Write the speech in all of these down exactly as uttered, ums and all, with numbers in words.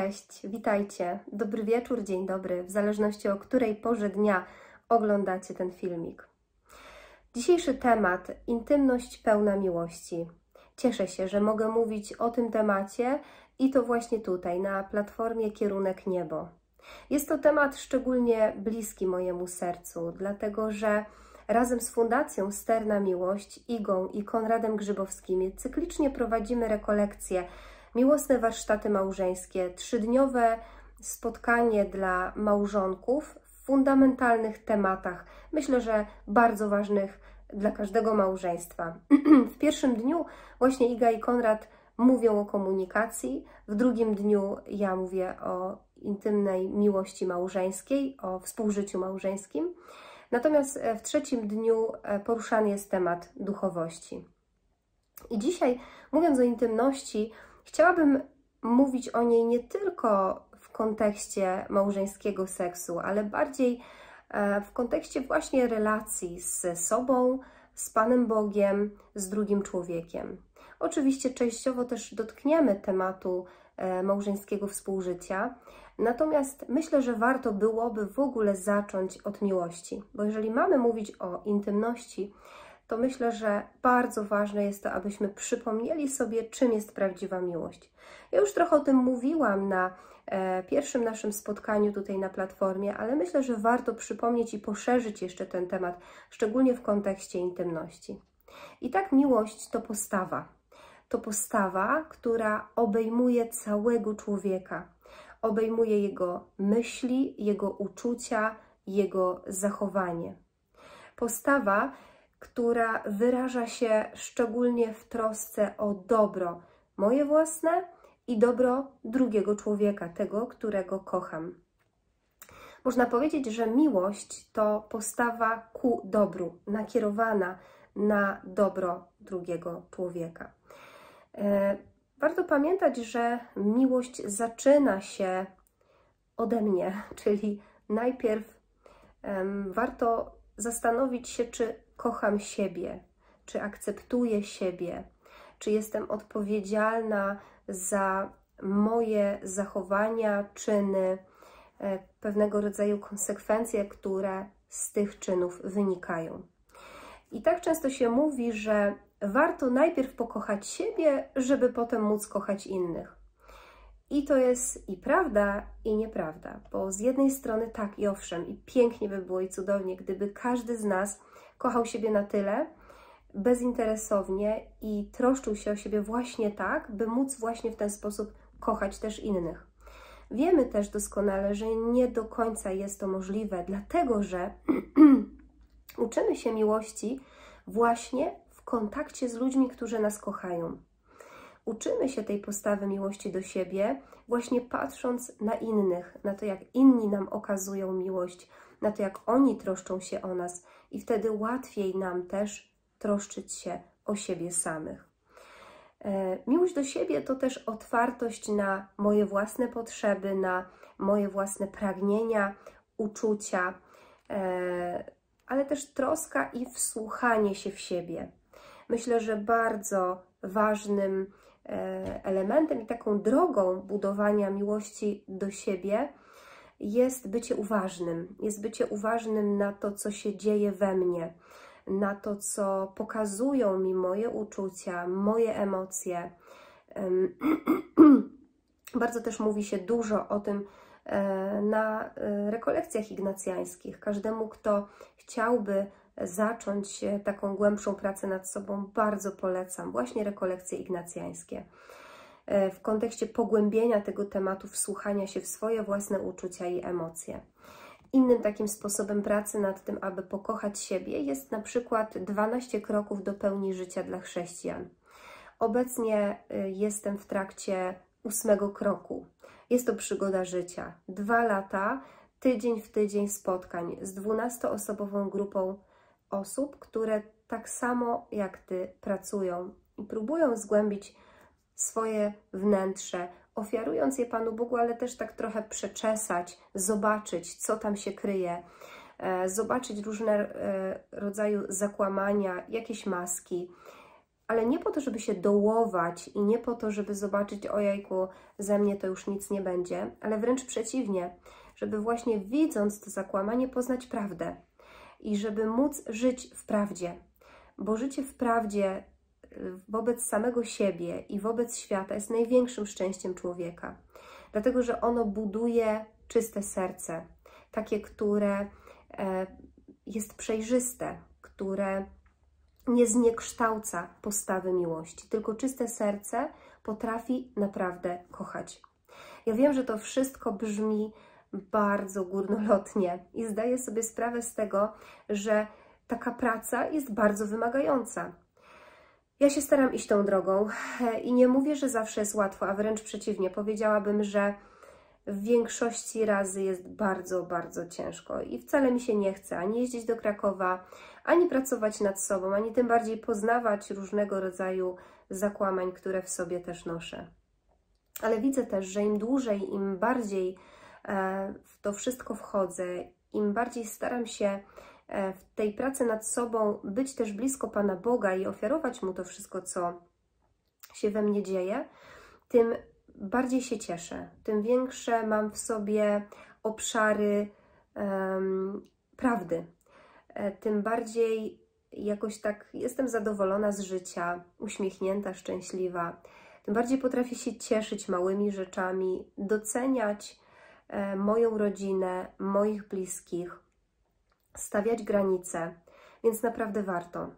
Cześć, witajcie, dobry wieczór, dzień dobry, w zależności o której porze dnia oglądacie ten filmik. Dzisiejszy temat: intymność pełna miłości. Cieszę się, że mogę mówić o tym temacie i to właśnie tutaj, na platformie Kierunek Niebo. Jest to temat szczególnie bliski mojemu sercu, dlatego że razem z Fundacją Sterna Miłość, Igą i Konradem Grzybowskimi cyklicznie prowadzimy rekolekcje, miłosne warsztaty małżeńskie, trzydniowe spotkanie dla małżonków w fundamentalnych tematach, myślę, że bardzo ważnych dla każdego małżeństwa. W pierwszym dniu właśnie Iga i Konrad mówią o komunikacji, w drugim dniu ja mówię o intymnej miłości małżeńskiej, o współżyciu małżeńskim. Natomiast w trzecim dniu poruszany jest temat duchowości. I dzisiaj, mówiąc o intymności, chciałabym mówić o niej nie tylko w kontekście małżeńskiego seksu, ale bardziej w kontekście właśnie relacji z sobą, z Panem Bogiem, z drugim człowiekiem. Oczywiście częściowo też dotkniemy tematu małżeńskiego współżycia, natomiast myślę, że warto byłoby w ogóle zacząć od miłości, bo jeżeli mamy mówić o intymności, to myślę, że bardzo ważne jest to, abyśmy przypomnieli sobie, czym jest prawdziwa miłość. Ja już trochę o tym mówiłam na e, pierwszym naszym spotkaniu tutaj na platformie, ale myślę, że warto przypomnieć i poszerzyć jeszcze ten temat, szczególnie w kontekście intymności. I tak miłość to postawa. To postawa, która obejmuje całego człowieka. Obejmuje jego myśli, jego uczucia, jego zachowanie. Postawa, która wyraża się szczególnie w trosce o dobro moje własne i dobro drugiego człowieka, tego, którego kocham. Można powiedzieć, że miłość to postawa ku dobru, nakierowana na dobro drugiego człowieka. Warto pamiętać, że miłość zaczyna się ode mnie, czyli najpierw um, warto zastanowić się, czy kocham siebie, czy akceptuję siebie, czy jestem odpowiedzialna za moje zachowania, czyny, pewnego rodzaju konsekwencje, które z tych czynów wynikają. I tak często się mówi, że warto najpierw pokochać siebie, żeby potem móc kochać innych. I to jest i prawda, i nieprawda, bo z jednej strony tak i owszem, i pięknie by było i cudownie, gdyby każdy z nas kochał siebie na tyle, bezinteresownie i troszczył się o siebie właśnie tak, by móc właśnie w ten sposób kochać też innych. Wiemy też doskonale, że nie do końca jest to możliwe, dlatego że uczymy się miłości właśnie w kontakcie z ludźmi, którzy nas kochają. Uczymy się tej postawy miłości do siebie właśnie patrząc na innych, na to, jak inni nam okazują miłość, na to, jak oni troszczą się o nas i wtedy łatwiej nam też troszczyć się o siebie samych. E, miłość do siebie to też otwartość na moje własne potrzeby, na moje własne pragnienia, uczucia, e, ale też troska i wsłuchanie się w siebie. Myślę, że bardzo ważnym elementem i taką drogą budowania miłości do siebie jest bycie uważnym. Jest bycie uważnym na to, co się dzieje we mnie, na to, co pokazują mi moje uczucia, moje emocje. Bardzo też mówi się dużo o tym na rekolekcjach ignacjańskich. Każdemu, kto chciałby zacząć taką głębszą pracę nad sobą, bardzo polecam właśnie rekolekcje ignacjańskie. W kontekście pogłębienia tego tematu, wsłuchania się w swoje własne uczucia i emocje. Innym takim sposobem pracy nad tym, aby pokochać siebie, jest na przykład dwanaście kroków do pełni życia dla chrześcijan. Obecnie jestem w trakcie ósmego kroku. Jest to przygoda życia. Dwa lata, tydzień w tydzień spotkań z dwunastoosobową grupą osób, które tak samo jak Ty pracują i próbują zgłębić swoje wnętrze, ofiarując je Panu Bogu, ale też tak trochę przeczesać, zobaczyć, co tam się kryje, zobaczyć różne rodzaju zakłamania, jakieś maski, ale nie po to, żeby się dołować i nie po to, żeby zobaczyć, ojejku, ze mnie to już nic nie będzie, ale wręcz przeciwnie, żeby właśnie widząc to zakłamanie poznać prawdę i żeby móc żyć w prawdzie, bo życie w prawdzie wobec samego siebie i wobec świata jest największym szczęściem człowieka, dlatego że ono buduje czyste serce, takie, które jest przejrzyste, które nie zniekształca postawy miłości, tylko czyste serce potrafi naprawdę kochać. Ja wiem, że to wszystko brzmi bardzo górnolotnie i zdaję sobie sprawę z tego, że taka praca jest bardzo wymagająca. Ja się staram iść tą drogą i nie mówię, że zawsze jest łatwo, a wręcz przeciwnie, powiedziałabym, że w większości razy jest bardzo, bardzo ciężko i wcale mi się nie chce ani jeździć do Krakowa, ani pracować nad sobą, ani tym bardziej poznawać różnego rodzaju zakłamań, które w sobie też noszę. Ale widzę też, że im dłużej, im bardziej w to wszystko wchodzę, im bardziej staram się w tej pracy nad sobą być też blisko Pana Boga i ofiarować Mu to wszystko, co się we mnie dzieje, tym bardziej się cieszę, tym większe mam w sobie obszary um, prawdy, tym bardziej jakoś tak jestem zadowolona z życia, uśmiechnięta, szczęśliwa, tym bardziej potrafię się cieszyć małymi rzeczami, doceniać e, moją rodzinę, moich bliskich, stawiać granice, więc naprawdę warto.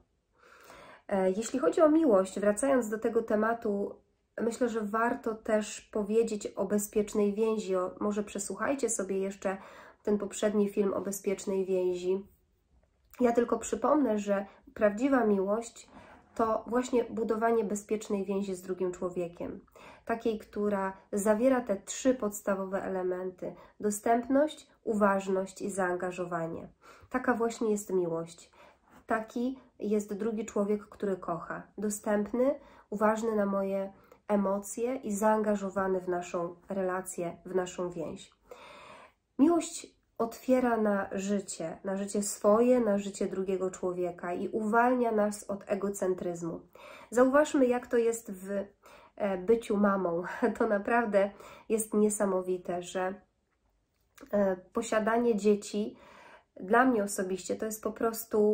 E, jeśli chodzi o miłość, wracając do tego tematu, myślę, że warto też powiedzieć o bezpiecznej więzi. O, może przesłuchajcie sobie jeszcze ten poprzedni film o bezpiecznej więzi. Ja tylko przypomnę, że prawdziwa miłość to właśnie budowanie bezpiecznej więzi z drugim człowiekiem. Takiej, która zawiera te trzy podstawowe elementy. Dostępność, uważność i zaangażowanie. Taka właśnie jest miłość. Taki jest drugi człowiek, który kocha. Dostępny, uważny na moje emocje i zaangażowany w naszą relację, w naszą więź. Miłość otwiera na życie, na życie swoje, na życie drugiego człowieka i uwalnia nas od egocentryzmu. Zauważmy, jak to jest w byciu mamą. To naprawdę jest niesamowite, że posiadanie dzieci dla mnie osobiście to jest po prostu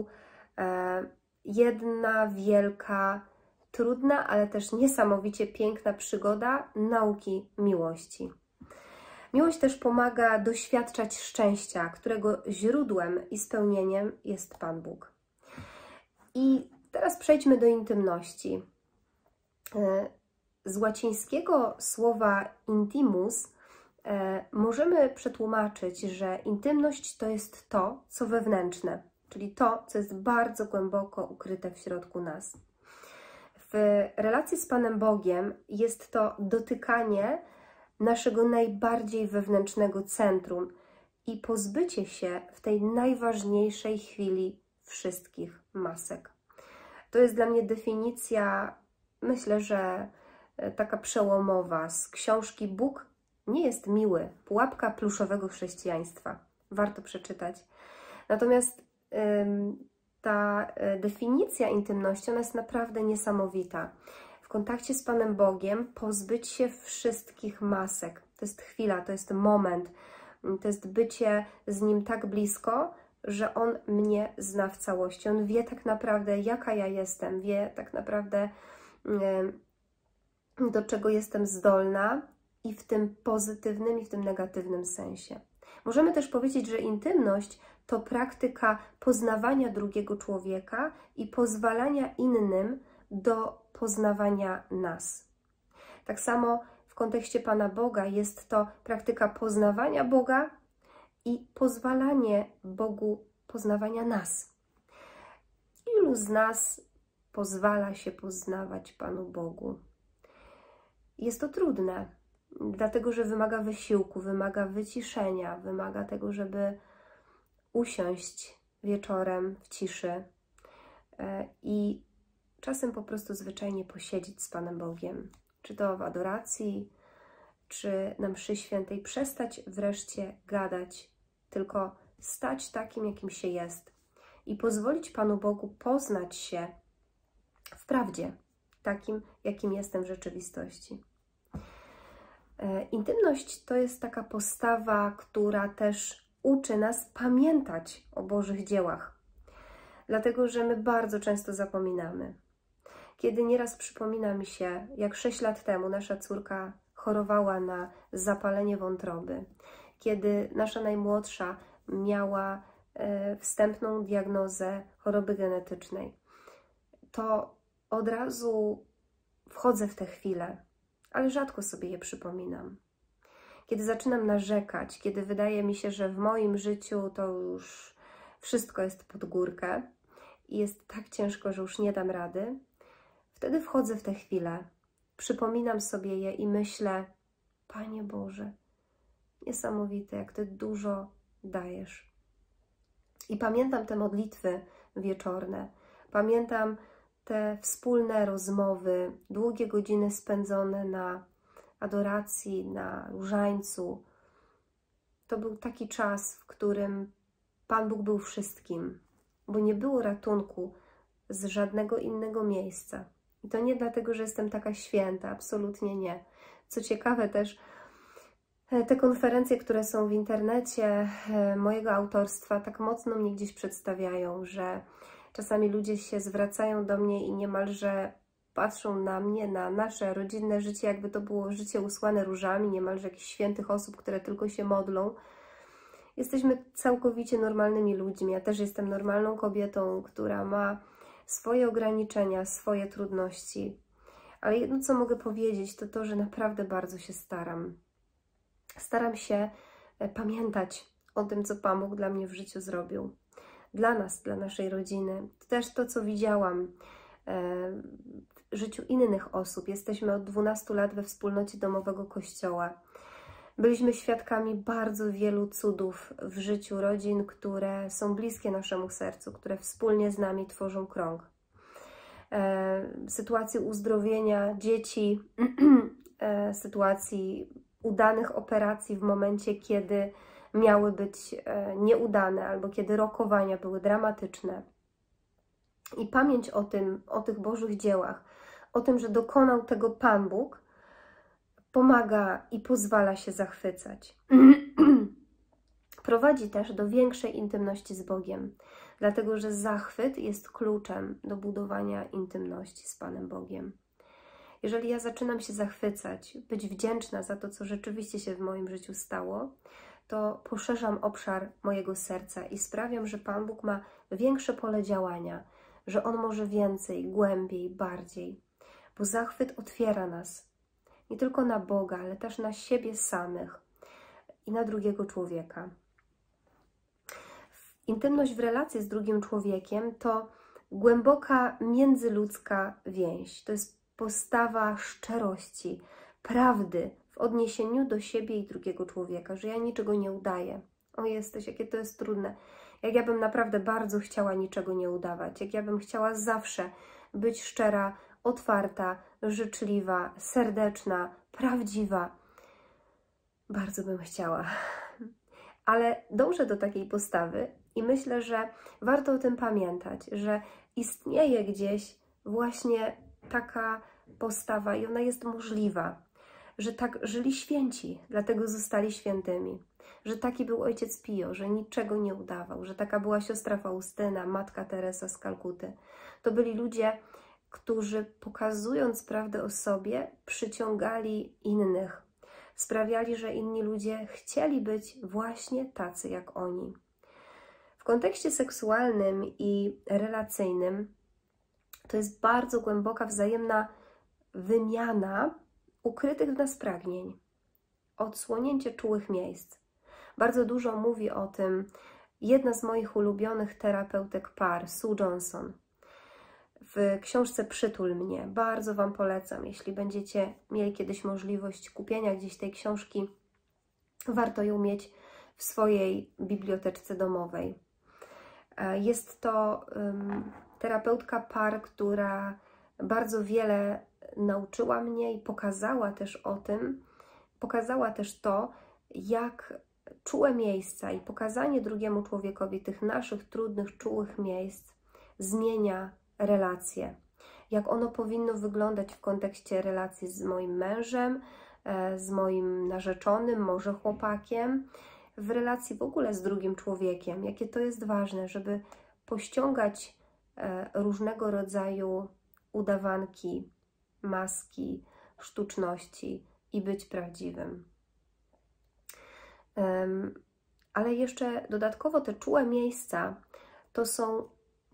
jedna wielka, trudna, ale też niesamowicie piękna przygoda nauki miłości. Miłość też pomaga doświadczać szczęścia, którego źródłem i spełnieniem jest Pan Bóg. I teraz przejdźmy do intymności. Z łacińskiego słowa intimus możemy przetłumaczyć, że intymność to jest to, co wewnętrzne, czyli to, co jest bardzo głęboko ukryte w środku nas. W relacji z Panem Bogiem jest to dotykanie naszego najbardziej wewnętrznego centrum i pozbycie się w tej najważniejszej chwili wszystkich masek. To jest dla mnie definicja, myślę, że taka przełomowa z książki Bóg nie jest miły. Pułapka pluszowego chrześcijaństwa. Warto przeczytać. Natomiast ym, ta definicja intymności, ona jest naprawdę niesamowita. W kontakcie z Panem Bogiem pozbyć się wszystkich masek. To jest chwila, to jest moment, to jest bycie z Nim tak blisko, że On mnie zna w całości. On wie tak naprawdę, jaka ja jestem, wie tak naprawdę, do czego jestem zdolna i w tym pozytywnym, i w tym negatywnym sensie. Możemy też powiedzieć, że intymność to praktyka poznawania drugiego człowieka i pozwalania innym do poznawania nas. Tak samo w kontekście Pana Boga jest to praktyka poznawania Boga i pozwalanie Bogu poznawania nas. Ilu z nas pozwala się poznawać Panu Bogu? Jest to trudne, dlatego że wymaga wysiłku, wymaga wyciszenia, wymaga tego, żeby usiąść wieczorem w ciszy i czasem po prostu zwyczajnie posiedzieć z Panem Bogiem. Czy to w adoracji, czy na mszy świętej. Przestać wreszcie gadać, tylko stać takim, jakim się jest i pozwolić Panu Bogu poznać się w prawdzie, takim, jakim jestem w rzeczywistości. Intymność to jest taka postawa, która też uczy nas pamiętać o Bożych dziełach, dlatego że my bardzo często zapominamy. Kiedy nieraz przypomina mi się, jak sześć lat temu nasza córka chorowała na zapalenie wątroby, kiedy nasza najmłodsza miała e, wstępną diagnozę choroby genetycznej, to od razu wchodzę w te chwile, ale rzadko sobie je przypominam. Kiedy zaczynam narzekać, kiedy wydaje mi się, że w moim życiu to już wszystko jest pod górkę i jest tak ciężko, że już nie dam rady, wtedy wchodzę w te chwile, przypominam sobie je i myślę: Panie Boże, niesamowite, jak Ty dużo dajesz. I pamiętam te modlitwy wieczorne, pamiętam te wspólne rozmowy, długie godziny spędzone na adoracji, na różańcu. To był taki czas, w którym Pan Bóg był wszystkim, bo nie było ratunku z żadnego innego miejsca. I to nie dlatego, że jestem taka święta, absolutnie nie. Co ciekawe też, te konferencje, które są w internecie mojego autorstwa, tak mocno mnie gdzieś przedstawiają, że czasami ludzie się zwracają do mnie i niemalże patrzą na mnie, na nasze rodzinne życie, jakby to było życie usłane różami, niemalże jakichś świętych osób, które tylko się modlą. Jesteśmy całkowicie normalnymi ludźmi. Ja też jestem normalną kobietą, która ma swoje ograniczenia, swoje trudności. Ale jedno, co mogę powiedzieć, to to, że naprawdę bardzo się staram. Staram się pamiętać o tym, co Pan Bóg dla mnie w życiu zrobił. Dla nas, dla naszej rodziny. To też to, co widziałam w życiu innych osób. Jesteśmy od dwunastu lat we wspólnocie domowego kościoła. Byliśmy świadkami bardzo wielu cudów w życiu rodzin, które są bliskie naszemu sercu, które wspólnie z nami tworzą krąg. Sytuacji uzdrowienia dzieci, sytuacji udanych operacji w momencie, kiedy miały być nieudane albo kiedy rokowania były dramatyczne. I pamięć o tym, o tych Bożych dziełach, o tym, że dokonał tego Pan Bóg, pomaga i pozwala się zachwycać. Prowadzi też do większej intymności z Bogiem, dlatego że zachwyt jest kluczem do budowania intymności z Panem Bogiem. Jeżeli ja zaczynam się zachwycać, być wdzięczna za to, co rzeczywiście się w moim życiu stało, to poszerzam obszar mojego serca i sprawiam, że Pan Bóg ma większe pole działania, że On może więcej, głębiej, bardziej, bo zachwyt otwiera nas nie tylko na Boga, ale też na siebie samych i na drugiego człowieka. Intymność w relacji z drugim człowiekiem to głęboka międzyludzka więź. To jest postawa szczerości, prawdy w odniesieniu do siebie i drugiego człowieka, że ja niczego nie udaję. O jesteś, jakie to jest trudne. Jak ja bym naprawdę bardzo chciała niczego nie udawać, jak ja bym chciała zawsze być szczera, otwarta, życzliwa, serdeczna, prawdziwa. Bardzo bym chciała. Ale dążę do takiej postawy i myślę, że warto o tym pamiętać, że istnieje gdzieś właśnie taka postawa i ona jest możliwa, że tak żyli święci, dlatego zostali świętymi, że taki był ojciec Pio, że niczego nie udawał, że taka była siostra Faustyna, matka Teresa z Kalkuty. To byli ludzie, którzy pokazując prawdę o sobie, przyciągali innych, sprawiali, że inni ludzie chcieli być właśnie tacy jak oni. W kontekście seksualnym i relacyjnym to jest bardzo głęboka wzajemna wymiana ukrytych w nas pragnień, odsłonięcie czułych miejsc. Bardzo dużo mówi o tym jedna z moich ulubionych terapeutek par, Sue Johnson. W książce Przytul mnie, bardzo Wam polecam, jeśli będziecie mieli kiedyś możliwość kupienia gdzieś tej książki, warto ją mieć w swojej biblioteczce domowej. Jest to um, terapeutka par, która bardzo wiele nauczyła mnie i pokazała też o tym, pokazała też to, jak czułe miejsca i pokazanie drugiemu człowiekowi tych naszych trudnych, czułych miejsc zmienia relacje. jak ono powinno wyglądać w kontekście relacji z moim mężem, z moim narzeczonym, może chłopakiem, w relacji w ogóle z drugim człowiekiem. Jakie to jest ważne, żeby pościągać różnego rodzaju udawanki, maski, sztuczności i być prawdziwym. Ale jeszcze dodatkowo te czułe miejsca to są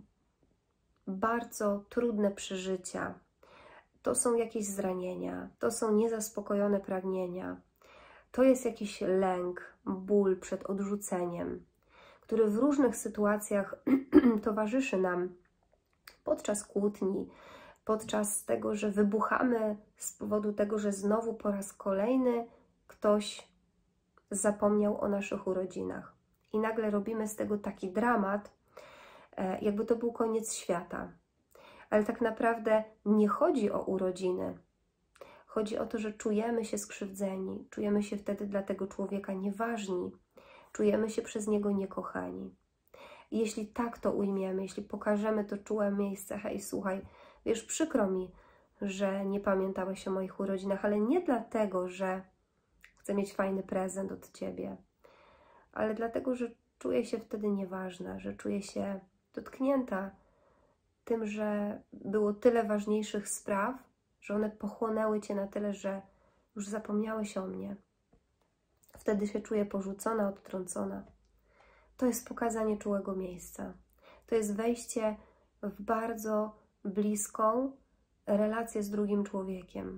bardzo trudne przeżycia. To są jakieś zranienia, to są niezaspokojone pragnienia, to jest jakiś lęk, ból przed odrzuceniem, który w różnych sytuacjach towarzyszy nam podczas kłótni, podczas tego, że wybuchamy z powodu tego, że znowu po raz kolejny ktoś zapomniał o naszych urodzinach. I nagle robimy z tego taki dramat, jakby to był koniec świata. Ale tak naprawdę nie chodzi o urodziny. Chodzi o to, że czujemy się skrzywdzeni, czujemy się wtedy dla tego człowieka nieważni, czujemy się przez niego niekochani. I jeśli tak to ujmiemy, jeśli pokażemy to czułe miejsce, hej, słuchaj, wiesz, przykro mi, że nie pamiętałeś o moich urodzinach, ale nie dlatego, że chcę mieć fajny prezent od Ciebie, ale dlatego, że czuję się wtedy nieważna, że czuję się dotknięta tym, że było tyle ważniejszych spraw, że one pochłonęły Cię na tyle, że już zapomniałeś o mnie. Wtedy się czuję porzucona, odtrącona. To jest pokazanie czułego miejsca. To jest wejście w bardzo bliską relację z drugim człowiekiem.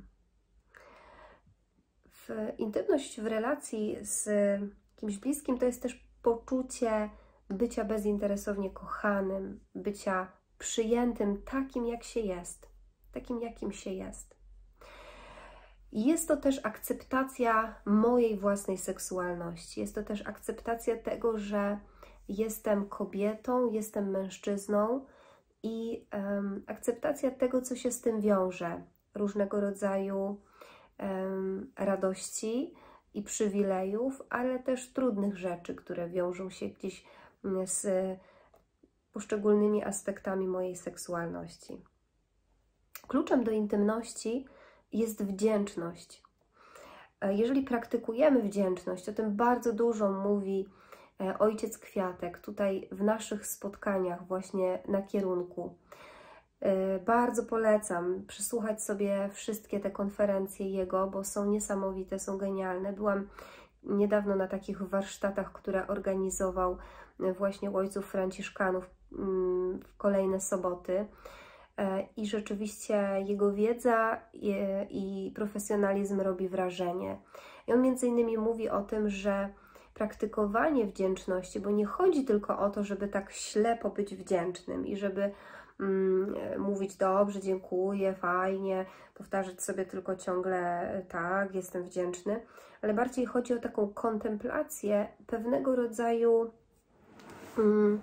W intymność w relacji z kimś bliskim to jest też poczucie bycia bezinteresownie kochanym, bycia przyjętym takim, jak się jest, takim, jakim się jest. I jest to też akceptacja mojej własnej seksualności. Jest to też akceptacja tego, że jestem kobietą, jestem mężczyzną i um, akceptacja tego, co się z tym wiąże. Różnego rodzaju um, radości i przywilejów, ale też trudnych rzeczy, które wiążą się gdzieś z poszczególnymi aspektami mojej seksualności. Kluczem do intymności jest wdzięczność. Jeżeli praktykujemy wdzięczność, o tym bardzo dużo mówi ojciec Kwiatek tutaj w naszych spotkaniach właśnie na kierunku. Bardzo polecam przysłuchać sobie wszystkie te konferencje jego, bo są niesamowite, są genialne. Byłam niedawno na takich warsztatach, które organizował właśnie u ojców franciszkanów w kolejne soboty. I rzeczywiście jego wiedza i profesjonalizm robi wrażenie. I on między innymi mówi o tym, że praktykowanie wdzięczności, bo nie chodzi tylko o to, żeby tak ślepo być wdzięcznym i żeby mm, mówić dobrze, dziękuję, fajnie, powtarzać sobie tylko ciągle tak, jestem wdzięczny, ale bardziej chodzi o taką kontemplację pewnego rodzaju mm,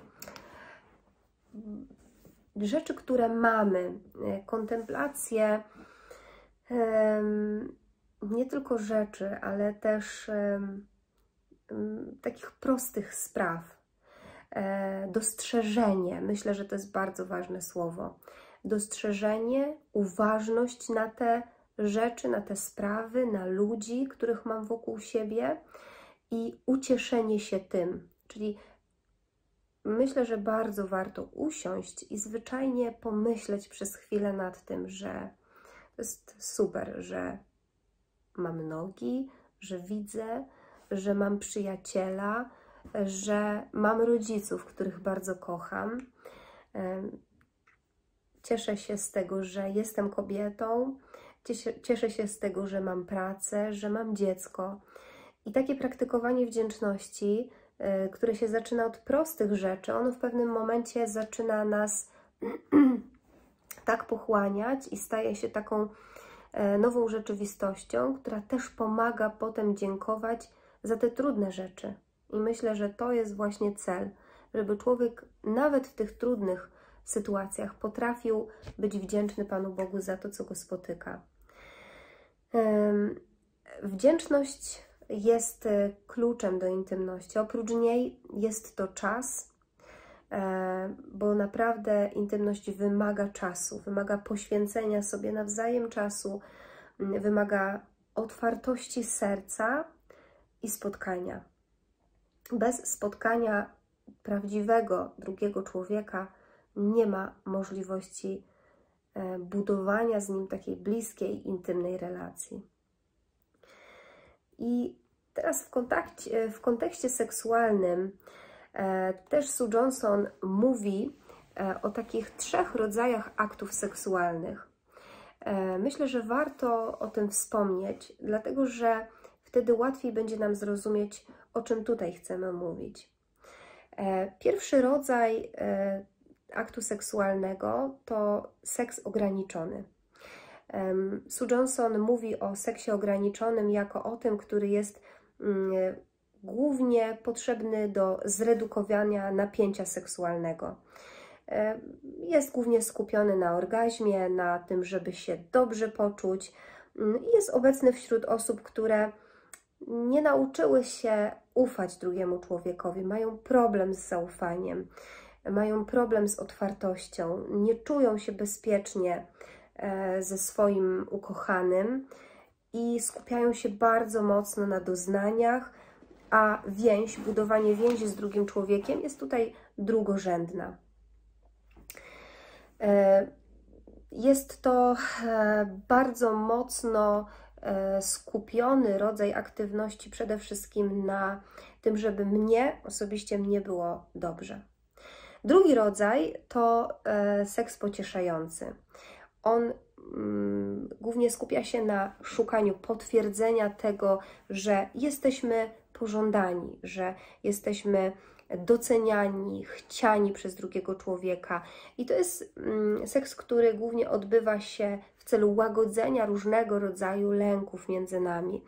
rzeczy, które mamy, kontemplację um, nie tylko rzeczy, ale też um, um, takich prostych spraw. E, dostrzeżenie, myślę, że to jest bardzo ważne słowo. Dostrzeżenie, uważność na te rzeczy, na te sprawy, na ludzi, których mam wokół siebie i ucieszenie się tym, czyli myślę, że bardzo warto usiąść i zwyczajnie pomyśleć przez chwilę nad tym, że to jest super, że mam nogi, że widzę, że mam przyjaciela, że mam rodziców, których bardzo kocham. Cieszę się z tego, że jestem kobietą, cieszę, cieszę się z tego, że mam pracę, że mam dziecko. I takie praktykowanie wdzięczności, które się zaczyna od prostych rzeczy, ono w pewnym momencie zaczyna nas tak pochłaniać i staje się taką nową rzeczywistością, która też pomaga potem dziękować za te trudne rzeczy. I myślę, że to jest właśnie cel, żeby człowiek nawet w tych trudnych sytuacjach potrafił być wdzięczny Panu Bogu za to, co go spotyka. Wdzięczność jest kluczem do intymności. Oprócz niej jest to czas, bo naprawdę intymność wymaga czasu, wymaga poświęcenia sobie nawzajem czasu, wymaga otwartości serca i spotkania. Bez spotkania prawdziwego drugiego człowieka nie ma możliwości budowania z nim takiej bliskiej, intymnej relacji. I teraz w kontekście, w kontekście seksualnym e, też Sue Johnson mówi e, o takich trzech rodzajach aktów seksualnych. E, myślę, że warto o tym wspomnieć, dlatego że wtedy łatwiej będzie nam zrozumieć, o czym tutaj chcemy mówić. E, pierwszy rodzaj e, aktu seksualnego to seks ograniczony. Sue Johnson mówi o seksie ograniczonym jako o tym, który jest głównie potrzebny do zredukowania napięcia seksualnego. Jest głównie skupiony na orgazmie, na tym, żeby się dobrze poczuć i jest obecny wśród osób, które nie nauczyły się ufać drugiemu człowiekowi, mają problem z zaufaniem, mają problem z otwartością, nie czują się bezpiecznie ze swoim ukochanym i skupiają się bardzo mocno na doznaniach, a więź, budowanie więzi z drugim człowiekiem jest tutaj drugorzędna. Jest to bardzo mocno skupiony rodzaj aktywności przede wszystkim na tym, żeby mnie, osobiście mnie było dobrze. Drugi rodzaj to seks pocieszający. On mm, głównie skupia się na szukaniu potwierdzenia tego, że jesteśmy pożądani, że jesteśmy doceniani, chciani przez drugiego człowieka. I to jest mm, seks, który głównie odbywa się w celu łagodzenia różnego rodzaju lęków między nami.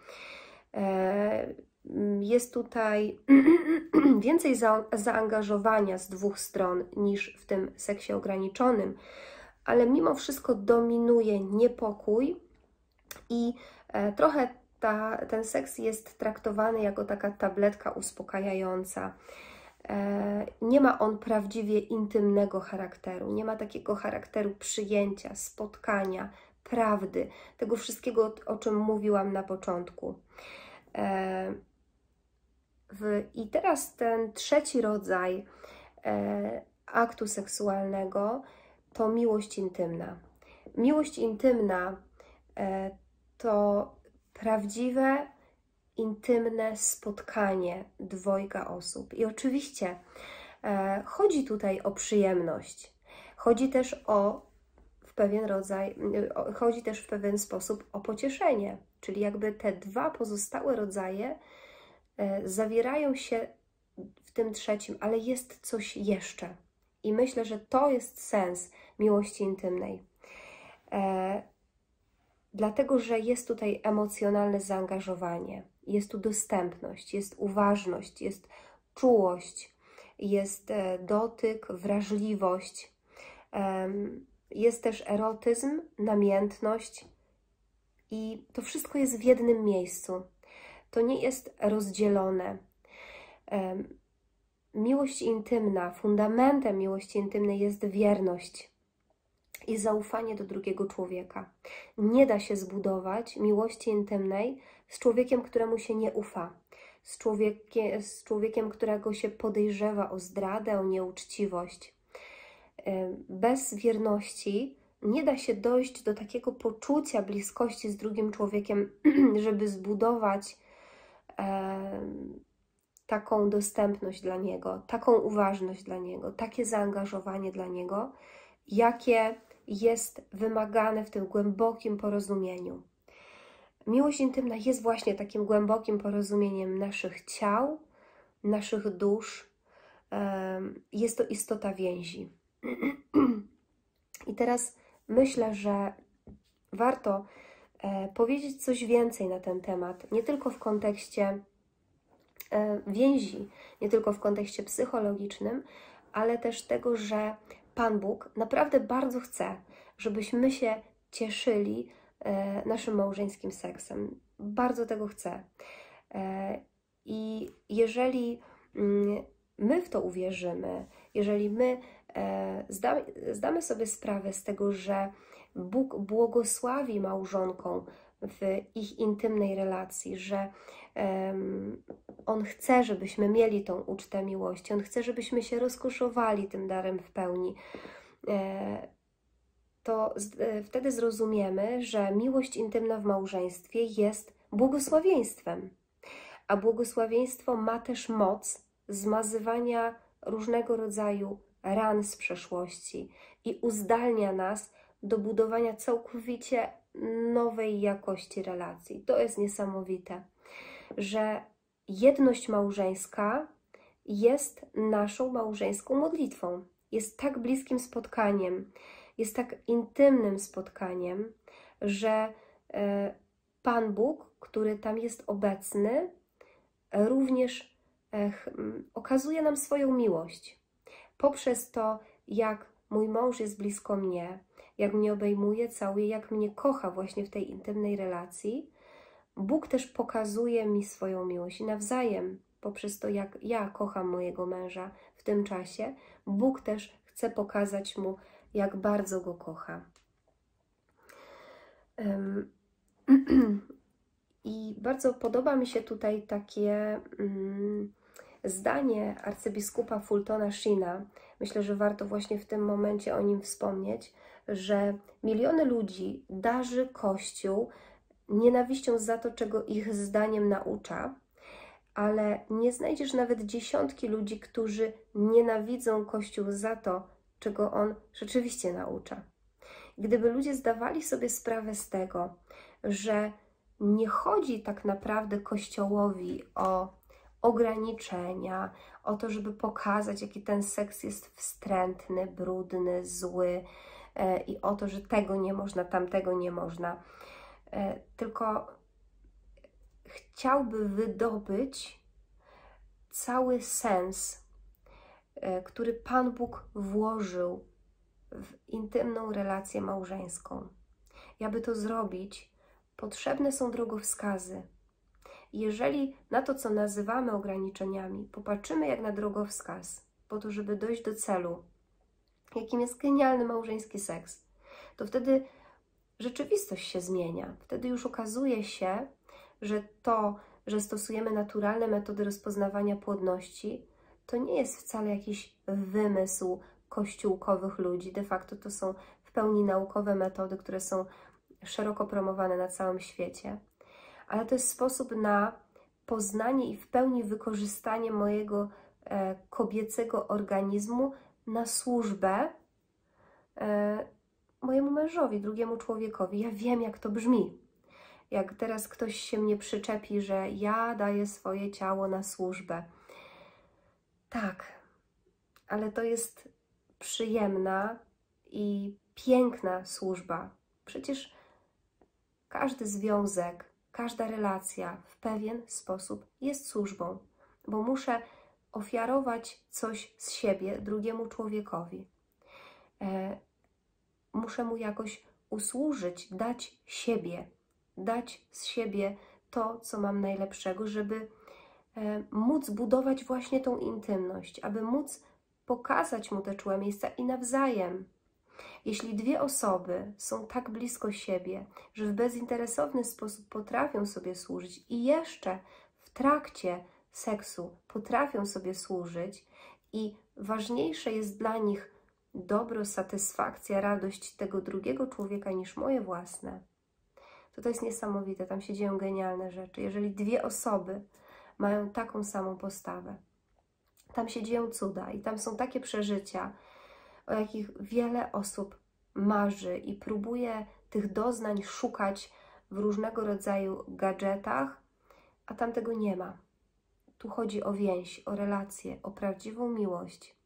E, jest tutaj więcej za, zaangażowania z dwóch stron niż w tym seksie ograniczonym, ale mimo wszystko dominuje niepokój i e, trochę ta, ten seks jest traktowany jako taka tabletka uspokajająca. E, nie ma on prawdziwie intymnego charakteru, nie ma takiego charakteru przyjęcia, spotkania, prawdy, tego wszystkiego, o czym mówiłam na początku. E, w, I teraz ten trzeci rodzaj e, aktu seksualnego to miłość intymna. Miłość intymna e, to prawdziwe, intymne spotkanie dwojga osób. I oczywiście e, chodzi tutaj o przyjemność. Chodzi też o w pewien rodzaj, o, chodzi też w pewien sposób o pocieszenie. Czyli jakby te dwa pozostałe rodzaje e, zawierają się w tym trzecim, ale jest coś jeszcze. I myślę, że to jest sens miłości intymnej. E, dlatego, że jest tutaj emocjonalne zaangażowanie, jest tu dostępność, jest uważność, jest czułość, jest e, dotyk, wrażliwość, e, jest też erotyzm, namiętność i to wszystko jest w jednym miejscu. To nie jest rozdzielone. E, Miłość intymna, fundamentem miłości intymnej jest wierność i zaufanie do drugiego człowieka. Nie da się zbudować miłości intymnej z człowiekiem, któremu się nie ufa, z człowiekiem, z człowiekiem, którego się podejrzewa o zdradę, o nieuczciwość. Bez wierności nie da się dojść do takiego poczucia bliskości z drugim człowiekiem, żeby zbudować taką dostępność dla niego, taką uważność dla niego, takie zaangażowanie dla niego, jakie jest wymagane w tym głębokim porozumieniu. Miłość intymna jest właśnie takim głębokim porozumieniem naszych ciał, naszych dusz. Jest to istota więzi. I teraz myślę, że warto powiedzieć coś więcej na ten temat, nie tylko w kontekście więzi, nie tylko w kontekście psychologicznym, ale też tego, że Pan Bóg naprawdę bardzo chce, żebyśmy się cieszyli naszym małżeńskim seksem. Bardzo tego chce. I jeżeli my w to uwierzymy, jeżeli my e, zdamy, zdamy sobie sprawę z tego, że Bóg błogosławi małżonkom w ich intymnej relacji, że um, On chce, żebyśmy mieli tą ucztę miłości, On chce, żebyśmy się rozkoszowali tym darem w pełni, e, to z, e, wtedy zrozumiemy, że miłość intymna w małżeństwie jest błogosławieństwem, a błogosławieństwo ma też moc zmazywania różnego rodzaju ran z przeszłości i uzdalnia nas do budowania całkowicie nowej jakości relacji. To jest niesamowite, że jedność małżeńska jest naszą małżeńską modlitwą. Jest tak bliskim spotkaniem, jest tak intymnym spotkaniem, że Pan Bóg, który tam jest obecny, również okazuje nam swoją miłość. Poprzez to, jak mój mąż jest blisko mnie, jak mnie obejmuje, całuje, jak mnie kocha właśnie w tej intymnej relacji, Bóg też pokazuje mi swoją miłość i nawzajem, poprzez to, jak ja kocham mojego męża w tym czasie, Bóg też chce pokazać mu, jak bardzo go kocha. Um, I bardzo podoba mi się tutaj takie um, zdanie arcybiskupa Fultona Sheena. Myślę, że warto właśnie w tym momencie o nim wspomnieć, że miliony ludzi darzy Kościół nienawiścią za to, czego ich zdaniem naucza, ale nie znajdziesz nawet dziesiątki ludzi, którzy nienawidzą Kościół za to, czego on rzeczywiście naucza. Gdyby ludzie zdawali sobie sprawę z tego, że nie chodzi tak naprawdę Kościołowi o ograniczenia, o to, żeby pokazać, jaki ten seks jest wstrętny, brudny, zły e, i o to, że tego nie można, tamtego nie można, e, tylko chciałby wydobyć cały sens, e, który Pan Bóg włożył w intymną relację małżeńską. I aby to zrobić, potrzebne są drogowskazy. Jeżeli na to, co nazywamy ograniczeniami, popatrzymy jak na drogowskaz, po to, żeby dojść do celu, jakim jest genialny małżeński seks, to wtedy rzeczywistość się zmienia. Wtedy już okazuje się, że to, że stosujemy naturalne metody rozpoznawania płodności, to nie jest wcale jakiś wymysł kościółkowych ludzi. De facto to są w pełni naukowe metody, które są szeroko promowane na całym świecie. Ale to jest sposób na poznanie i w pełni wykorzystanie mojego e, kobiecego organizmu na służbę e, mojemu mężowi, drugiemu człowiekowi. Ja wiem, jak to brzmi. Jak teraz ktoś się mnie przyczepi, że ja daję swoje ciało na służbę. Tak, ale to jest przyjemna i piękna służba. Przecież każdy związek, każda relacja w pewien sposób jest służbą, bo muszę ofiarować coś z siebie drugiemu człowiekowi. E, muszę mu jakoś usłużyć, dać siebie, dać z siebie to, co mam najlepszego, żeby e, móc budować właśnie tą intymność, aby móc pokazać mu te czułe miejsca i nawzajem. Jeśli dwie osoby są tak blisko siebie, że w bezinteresowny sposób potrafią sobie służyć i jeszcze w trakcie seksu potrafią sobie służyć i ważniejsze jest dla nich dobro, satysfakcja, radość tego drugiego człowieka niż moje własne, to to jest niesamowite. Tam się dzieją genialne rzeczy. Jeżeli dwie osoby mają taką samą postawę, tam się dzieją cuda i tam są takie przeżycia, o jakich wiele osób marzy i próbuje tych doznań szukać w różnego rodzaju gadżetach, a tam tego nie ma. Tu chodzi o więź, o relację, o prawdziwą miłość.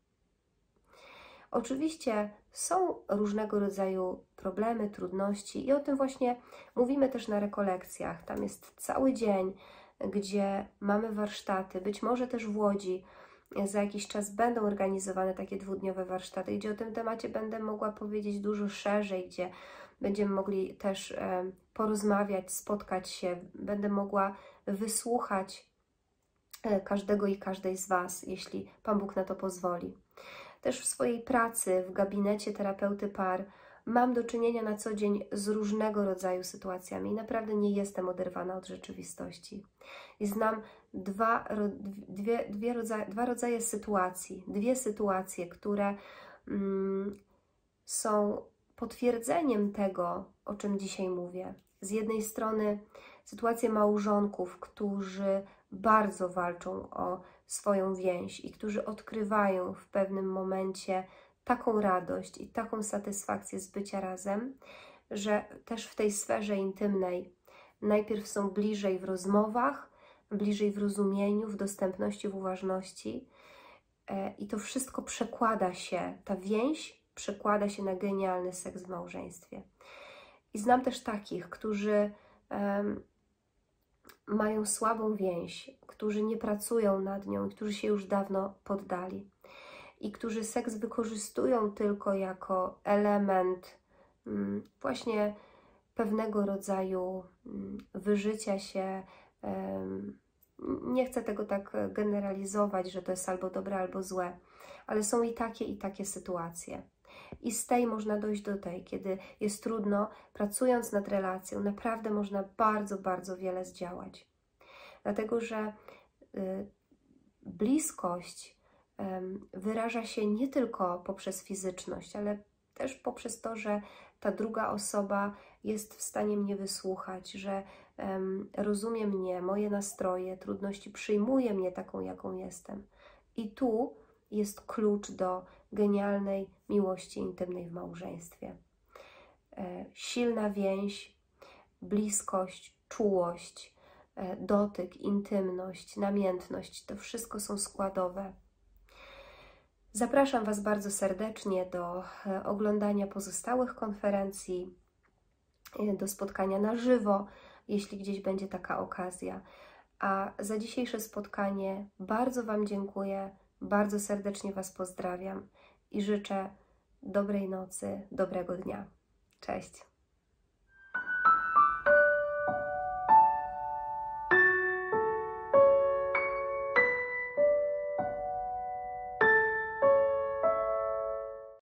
Oczywiście są różnego rodzaju problemy, trudności i o tym właśnie mówimy też na rekolekcjach. Tam jest cały dzień, gdzie mamy warsztaty, być może też w Łodzi za jakiś czas będą organizowane takie dwudniowe warsztaty, gdzie o tym temacie będę mogła powiedzieć dużo szerzej, gdzie będziemy mogli też porozmawiać, spotkać się, będę mogła wysłuchać każdego i każdej z Was, jeśli Pan Bóg na to pozwoli. Też w swojej pracy w gabinecie terapeuty par mam do czynienia na co dzień z różnego rodzaju sytuacjami i naprawdę nie jestem oderwana od rzeczywistości. I znam dwa, dwie, dwie rodzaje, dwa rodzaje sytuacji, dwie sytuacje, które mm, są potwierdzeniem tego, o czym dzisiaj mówię. Z jednej strony sytuacje małżonków, którzy bardzo walczą o swoją więź i którzy odkrywają w pewnym momencie taką radość i taką satysfakcję z bycia razem, że też w tej sferze intymnej najpierw są bliżej w rozmowach, bliżej w rozumieniu, w dostępności, w uważności i to wszystko przekłada się, ta więź przekłada się na genialny seks w małżeństwie. I znam też takich, którzy um, mają słabą więź, którzy nie pracują nad nią, którzy się już dawno poddali i którzy seks wykorzystują tylko jako element um, właśnie pewnego rodzaju um, wyżycia się. Um, nie chcę tego tak generalizować, że to jest albo dobre, albo złe, ale są i takie, i takie sytuacje. I z tej można dojść do tej, kiedy jest trudno, pracując nad relacją, naprawdę można bardzo, bardzo wiele zdziałać. Dlatego, że y, bliskość y, wyraża się nie tylko poprzez fizyczność, ale też poprzez to, że ta druga osoba jest w stanie mnie wysłuchać, że y, rozumie mnie, moje nastroje, trudności, przyjmuje mnie taką, jaką jestem. I tu jest klucz do genialnej miłości intymnej w małżeństwie. E, silna więź, bliskość, czułość, e, dotyk, intymność, namiętność, to wszystko są składowe. Zapraszam Was bardzo serdecznie do e, oglądania pozostałych konferencji, e, do spotkania na żywo, jeśli gdzieś będzie taka okazja. A za dzisiejsze spotkanie bardzo Wam dziękuję. Bardzo serdecznie Was pozdrawiam i życzę dobrej nocy, dobrego dnia. Cześć!